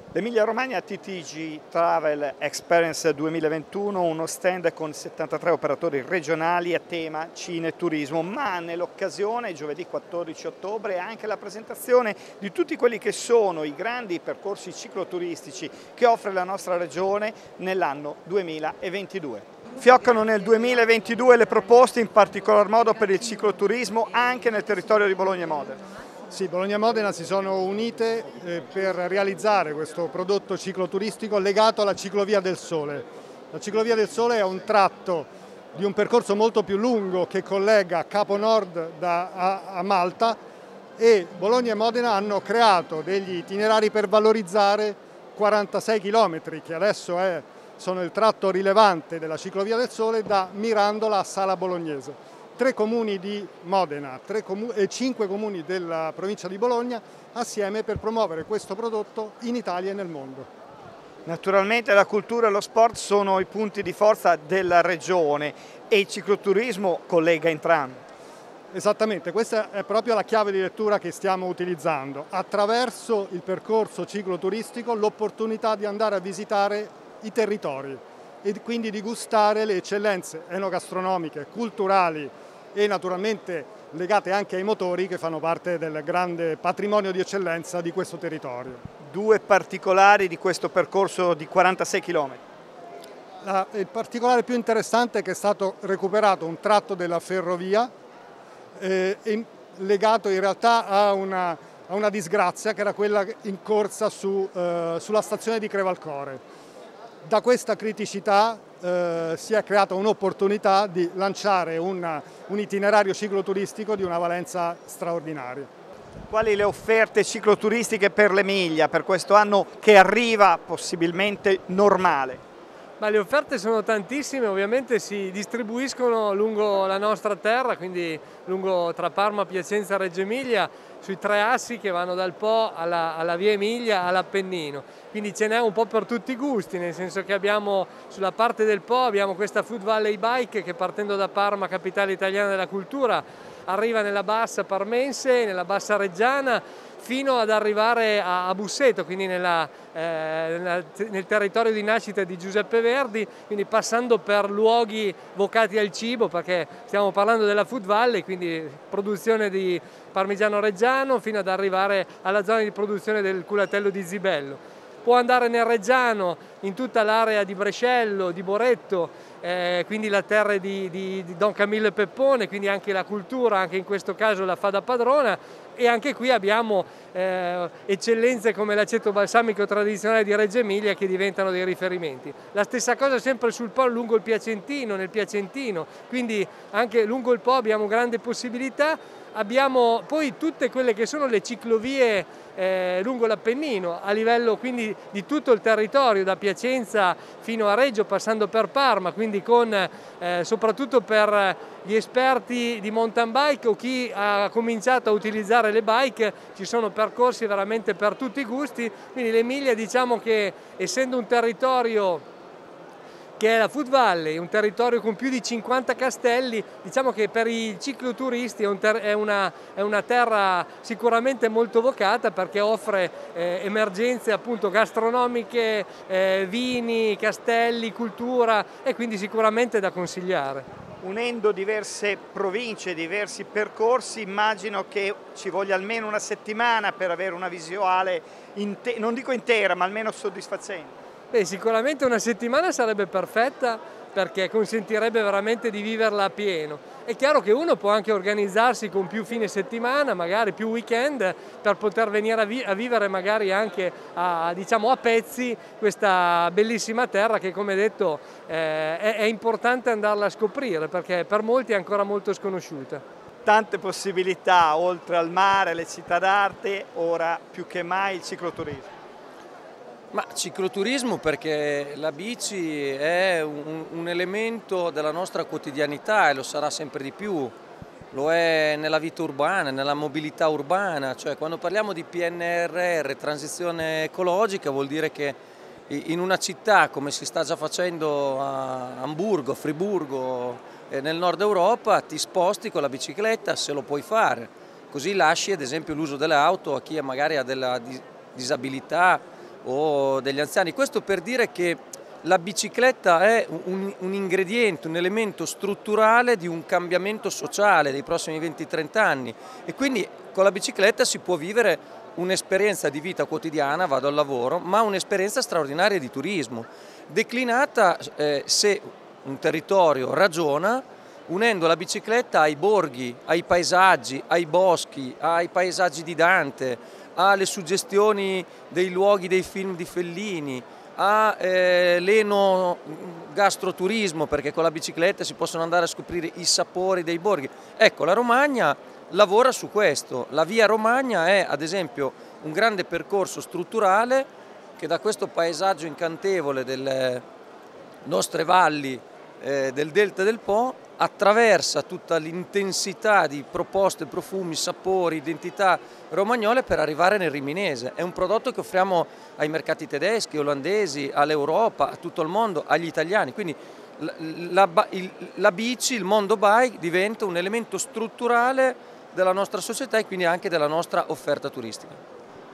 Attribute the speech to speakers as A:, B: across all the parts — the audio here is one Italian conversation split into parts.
A: L'Emilia Romagna TTG Travel Experience 2021, uno stand con 73 operatori regionali a tema cineturismo, ma nell'occasione giovedì 14 ottobre anche la presentazione di tutti quelli che sono i grandi percorsi cicloturistici che offre la nostra regione nell'anno 2022. Fioccano nel 2022 le proposte in particolar modo per il cicloturismo anche nel territorio di Bologna e Modena.
B: Sì, Bologna e Modena si sono unite per realizzare questo prodotto cicloturistico legato alla Ciclovia del Sole. La Ciclovia del Sole è un tratto di un percorso molto più lungo che collega Capo Nord a Malta, e Bologna e Modena hanno creato degli itinerari per valorizzare 46 km, che adesso sono il tratto rilevante della Ciclovia del Sole, da Mirandola a Sala Bolognese. 3 comuni di Modena e 5 comuni della provincia di Bologna assieme per promuovere questo prodotto in Italia e nel mondo.
A: Naturalmente la cultura e lo sport sono i punti di forza della regione e il cicloturismo collega entrambi.
B: Esattamente, questa è proprio la chiave di lettura che stiamo utilizzando. Attraverso il percorso cicloturistico l'opportunità di andare a visitare i territori e quindi di gustare le eccellenze enogastronomiche, culturali e naturalmente legate anche ai motori che fanno parte del grande patrimonio di eccellenza di questo territorio.
A: 2 particolari di questo percorso di 46 km.
B: Il particolare più interessante è che è stato recuperato un tratto della ferrovia legato in realtà a una disgrazia che era quella in corsa sulla stazione di Crevalcore. Da questa criticità si è creata un'opportunità di lanciare un itinerario cicloturistico di una valenza straordinaria.
A: Quali le offerte cicloturistiche per l'Emilia per questo anno che arriva possibilmente normale?
C: Ma le offerte sono tantissime, ovviamente si distribuiscono lungo la nostra terra, quindi tra Parma, Piacenza e Reggio Emilia, sui 3 assi che vanno dal Po alla Via Emilia all'Appennino. Quindi ce n'è un po' per tutti i gusti, nel senso che abbiamo sulla parte del Po abbiamo questa Food Valley Bike che, partendo da Parma, capitale italiana della cultura, arriva nella bassa parmense, nella bassa reggiana, fino ad arrivare a Busseto, quindi nel territorio di nascita di Giuseppe Verdi, quindi passando per luoghi vocati al cibo, perché stiamo parlando della Food Valley, quindi produzione di parmigiano reggiano, fino ad arrivare alla zona di produzione del culatello di Zibello. Può andare nel Reggiano, in tutta l'area di Brescello, di Boretto, quindi la terra di Don Camillo e Peppone, quindi anche la cultura, anche in questo caso la fa da padrona, e anche qui abbiamo eccellenze come l'aceto balsamico tradizionale di Reggio Emilia che diventano dei riferimenti. La stessa cosa sempre sul Po, lungo il Piacentino, nel Piacentino, quindi anche lungo il Po abbiamo grandi possibilità. Abbiamo poi tutte quelle che sono le ciclovie lungo l'Appennino, a livello quindi di tutto il territorio, da Piacenza fino a Reggio, passando per Parma, quindi soprattutto per gli esperti di mountain bike o chi ha cominciato a utilizzare le bike, ci sono percorsi veramente per tutti i gusti. Quindi l'Emilia, diciamo che, essendo un territorio che è la Food Valley, un territorio con più di 50 castelli, diciamo che per i cicloturisti è una terra sicuramente molto vocata, perché offre emergenze appunto gastronomiche, vini, castelli, cultura, e quindi sicuramente da consigliare.
A: Unendo diverse province, diversi percorsi, immagino che ci voglia almeno una settimana per avere una visuale, non dico intera, ma almeno soddisfacente.
C: Beh, sicuramente una settimana sarebbe perfetta, perché consentirebbe veramente di viverla a pieno. È chiaro che uno può anche organizzarsi con più fine settimana, magari più weekend, per poter venire a vivere magari anche diciamo a pezzi questa bellissima terra che, come detto, è importante andarla a scoprire, perché per molti è ancora molto sconosciuta.
A: Tante possibilità, oltre al mare, le città d'arte, ora più che mai il cicloturismo.
D: Ma cicloturismo perché la bici è un elemento della nostra quotidianità e lo sarà sempre di più, lo è nella vita urbana, nella mobilità urbana, cioè quando parliamo di PNRR, transizione ecologica, vuol dire che in una città come si sta già facendo a Amburgo, Friburgo, nel nord Europa, ti sposti con la bicicletta se lo puoi fare, così lasci ad esempio l'uso delle auto a chi magari ha della disabilità o degli anziani. Questo per dire che la bicicletta è un ingrediente, un elemento strutturale di un cambiamento sociale dei prossimi 20-30 anni e quindi con la bicicletta si può vivere un'esperienza di vita quotidiana, vado al lavoro, ma un'esperienza straordinaria di turismo, declinata se un territorio ragiona, unendo la bicicletta ai borghi, ai paesaggi, ai boschi, ai paesaggi di Dante, alle suggestioni dei luoghi dei film di Fellini, l'enogastroturismo, perché con la bicicletta si possono andare a scoprire i sapori dei borghi. Ecco, la Romagna lavora su questo. La Via Romagna è, ad esempio, un grande percorso strutturale che da questo paesaggio incantevole delle nostre valli del Delta del Po attraversa tutta l'intensità di proposte, profumi, sapori, identità romagnole per arrivare nel Riminese. È un prodotto che offriamo ai mercati tedeschi, olandesi, all'Europa, a tutto il mondo, agli italiani. Quindi la bici, il mondo bike diventa un elemento strutturale della nostra società e quindi anche della nostra offerta turistica.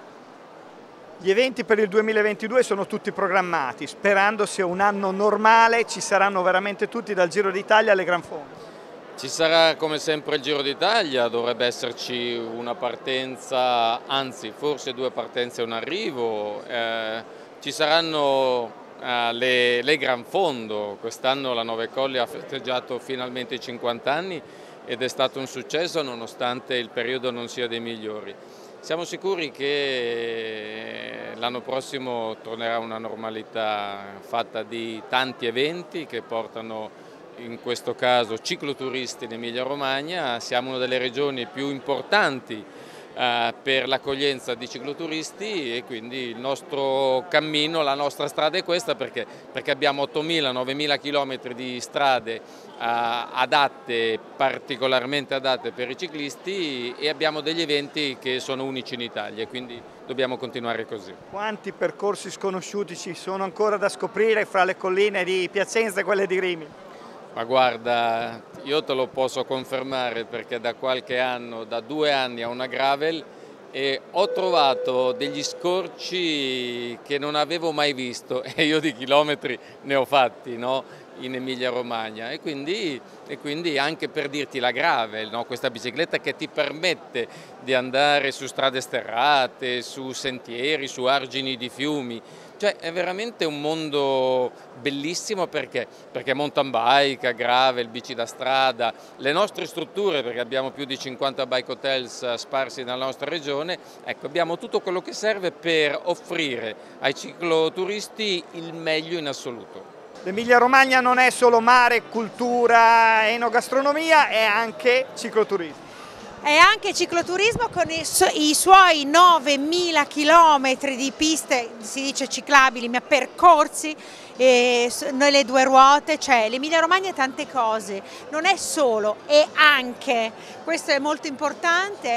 A: Gli eventi per il 2022 sono tutti programmati, sperando sia un anno normale, ci saranno veramente tutti dal Giro d'Italia alle Gran Fondo.
E: Ci sarà come sempre il Giro d'Italia, dovrebbe esserci una partenza, anzi forse 2 partenze e un arrivo, ci saranno le Gran Fondo, quest'anno la Nove Colli ha festeggiato finalmente i 50 anni ed è stato un successo nonostante il periodo non sia dei migliori. Siamo sicuri che l'anno prossimo tornerà una normalità fatta di tanti eventi che portano in questo caso cicloturisti in Emilia Romagna. Siamo una delle regioni più importanti per l'accoglienza di cicloturisti e quindi il nostro cammino, la nostra strada è questa perché abbiamo 8.000-9.000 km di strade adatte, particolarmente adatte per i ciclisti e abbiamo degli eventi che sono unici in Italia, quindi dobbiamo continuare così.
A: Quanti percorsi sconosciuti ci sono ancora da scoprire fra le colline di Piacenza e quelle di Rimini?
E: Ma guarda, io te lo posso confermare perché da qualche anno, da 2 anni a una gravel e ho trovato degli scorci che non avevo mai visto e io di chilometri ne ho fatti, no? In Emilia Romagna e quindi anche per dirti la gravel, no? Questa bicicletta che ti permette di andare su strade sterrate, su sentieri, su argini di fiumi. Cioè è veramente un mondo bellissimo perché mountain bike, gravel, bici da strada, le nostre strutture perché abbiamo più di 50 bike hotels sparsi nella nostra regione, ecco abbiamo tutto quello che serve per offrire ai cicloturisti il meglio in assoluto.
A: L'Emilia Romagna non è solo mare, cultura, enogastronomia, è anche cicloturismo.
F: È anche cicloturismo con i suoi 9.000 chilometri di piste, si dice ciclabili, ma percorsi, noi le 2 ruote, cioè l'Emilia Romagna è tante cose, non è solo, è anche, questo è molto importante,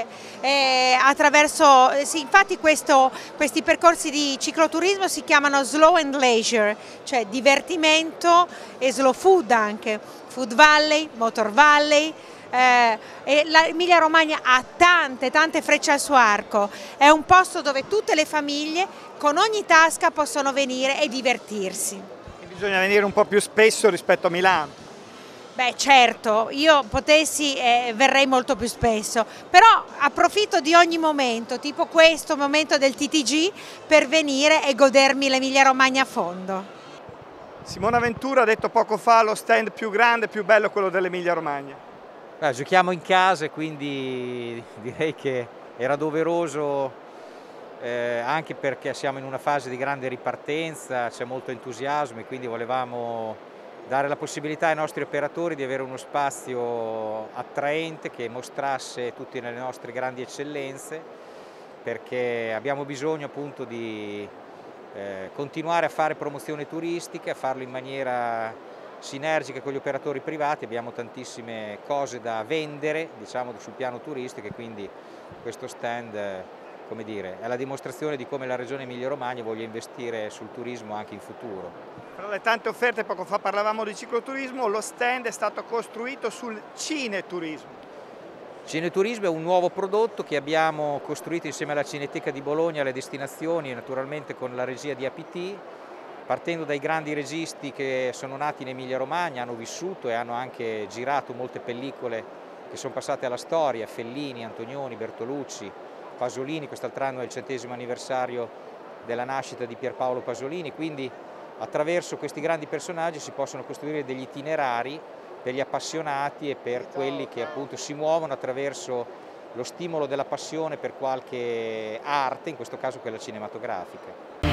F: sì, infatti questi percorsi di cicloturismo si chiamano slow and leisure, cioè divertimento e slow food anche, food valley, motor valley. L'Emilia Romagna ha tante frecce al suo arco, è un posto dove tutte le famiglie con ogni tasca possono venire e divertirsi.
A: E bisogna venire un po' più spesso rispetto a Milano.
F: Beh certo, io potessi verrei molto più spesso, però approfitto di ogni momento, tipo questo momento del TTG, per venire e godermi l'Emilia Romagna a fondo.
A: Simona Ventura ha detto poco fa lo stand più grande, più bello è quello dell'Emilia Romagna.
G: Giochiamo in casa e quindi direi che era doveroso anche perché siamo in una fase di grande ripartenza, c'è molto entusiasmo e quindi volevamo dare la possibilità ai nostri operatori di avere uno spazio attraente che mostrasse tutte le nostre grandi eccellenze perché abbiamo bisogno appunto di continuare a fare promozione turistica, a farlo in maniera sinergiche con gli operatori privati, abbiamo tantissime cose da vendere diciamo sul piano turistico e quindi questo stand come dire, è la dimostrazione di come la regione Emilia Romagna voglia investire sul turismo anche in futuro.
A: Tra le tante offerte, poco fa parlavamo di cicloturismo, lo stand è stato costruito sul cineturismo.
G: Cineturismo è un nuovo prodotto che abbiamo costruito insieme alla Cineteca di Bologna, alle destinazioni e naturalmente con la regia di APT, partendo dai grandi registi che sono nati in Emilia Romagna, hanno vissuto e hanno anche girato molte pellicole che sono passate alla storia: Fellini, Antonioni, Bertolucci, Pasolini. Quest'altro anno è il 100° anniversario della nascita di Pierpaolo Pasolini, quindi attraverso questi grandi personaggi si possono costruire degli itinerari per gli appassionati e per quelli che appunto si muovono attraverso lo stimolo della passione per qualche arte, in questo caso quella cinematografica.